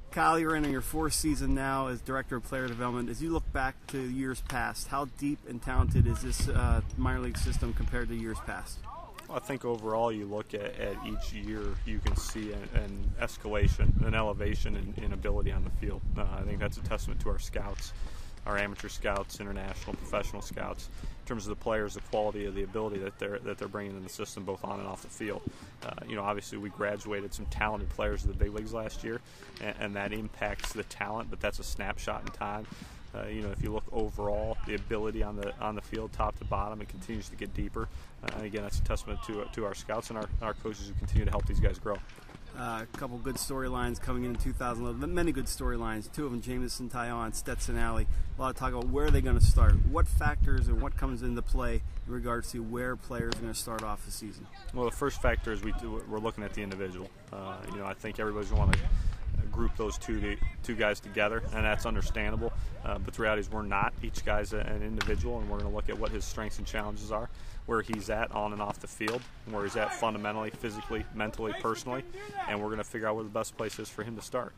Kyle, you're in your fourth season now as Director of Player Development. As you look back to years past, how deep and talented is this minor league system compared to years past? Well, I think overall you look at each year, you can see an escalation, an elevation in ability on the field. I think that's a testament to our scouts, our amateur scouts, international, professional scouts, in terms of the players, the quality of the ability that they're bringing in the system, both on and off the field. Obviously we graduated some talented players to the big leagues last year, and that impacts the talent, but that's a snapshot in time. If you look overall, the ability on the field, top to bottom, it continues to get deeper. And again, that's a testament to our scouts and our coaches who continue to help these guys grow. A couple good storylines coming in 2011. Many good storylines. Two of them, Jameson Taillon, Stetson Alley. A lot of talk about where are they going to start. What factors and what comes into play in regards to where players are going to start off the season? Well, the first factor is we're looking at the individual. I think everybody's going to want to group those two guys together, and that's understandable. But the reality is we're not. Each guy's an individual, and we're going to look at what his strengths and challenges are, where he's at on and off the field, where he's at fundamentally, physically, mentally, personally, and we're going to figure out where the best place is for him to start.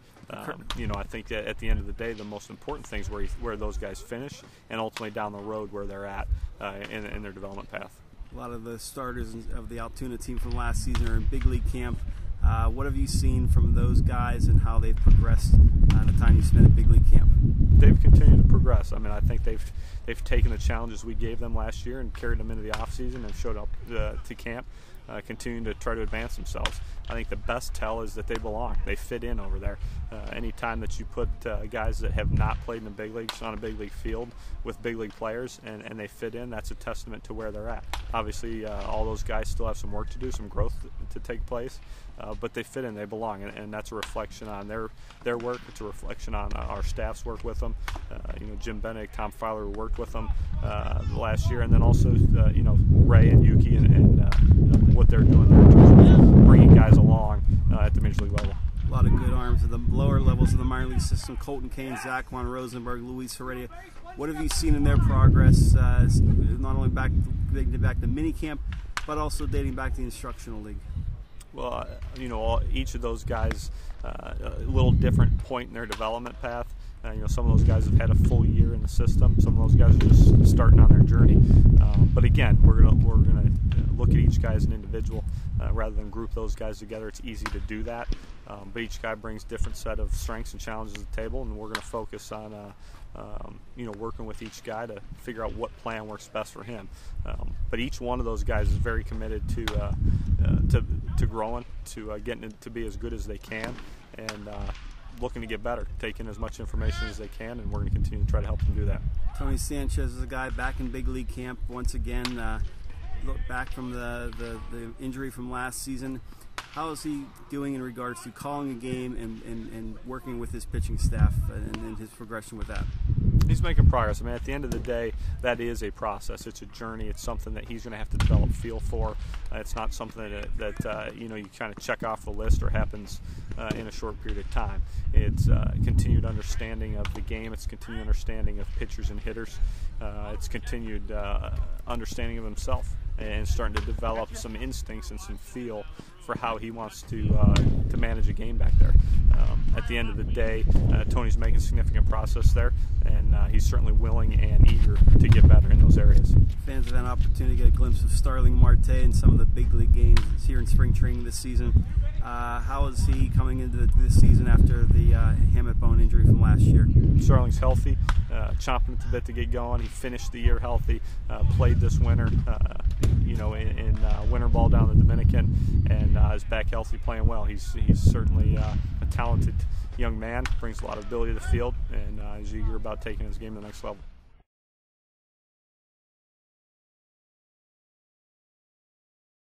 I think that at the end of the day, the most important thing is where those guys finish, and ultimately down the road where they're at in their development path. A lot of the starters of the Altoona team from last season are in big league camp. What have you seen from those guys and how they've progressed in the time you spent at big league camp? They've continued to progress. I think they've taken the challenges we gave them last year and carried them into the offseason and showed up to camp, continuing to try to advance themselves. I think the best tell is that they belong. They fit in over there. Anytime that you put guys that have not played in the big leagues on a big league field with big league players and they fit in, that's a testament to where they're at. Obviously, all those guys still have some work to do, some growth to take place, but they fit in, they belong, and that's a reflection on their work. It's a reflection on our staff's work with them. Jim Bennick, Tom Filer, who worked with them last year, and then also Ray and Yuki and what they're doing there in terms of bringing guys along at the major league level. A lot of good arms at the lower levels of the minor league system. Colton Kane, Zach Juan Rosenberg, Luis Heredia. What have you seen in their progress, not only dating back to minicamp, but also dating back to the instructional league? Well, each of those guys a little different point in their development path. Some of those guys have had a full year in the system. Some of those guys are just starting on their journey. But again, we're gonna look at each guy as an individual rather than group those guys together. It's easy to do that, but each guy brings different set of strengths and challenges to the table, and we're going to focus on working with each guy to figure out what plan works best for him. But each one of those guys is very committed to growing, to getting to be as good as they can, and looking to get better, taking as much information as they can, and we're going to continue to try to help them do that. Tony Sanchez is a guy back in big league camp once again. Look back from the injury from last season. How is he doing in regards to calling a game and working with his pitching staff and his progression with that? He's making progress. At the end of the day, that is a process. It's a journey. It's something that he's going to have to develop feel for. It's not something that you kind of check off the list or happens in a short period of time. It's continued understanding of the game. It's continued understanding of pitchers and hitters. It's continued understanding of himself and starting to develop some instincts and some feel for how he wants to manage a game back there. At the end of the day, Tony's making significant progress there, and he's certainly willing and eager to get better in those areas. Fans have had an opportunity to get a glimpse of Starling Marte in some of the big league games here in spring training this season. How is he coming into this season after the hamate bone injury from last year? Starling's healthy, chomping at the bit to get going. He finished the year healthy, played this winter, in winter ball down in the Dominican, and is back healthy, playing well. He's certainly a talented young man, brings a lot of ability to the field, and is eager about taking his game to the next level.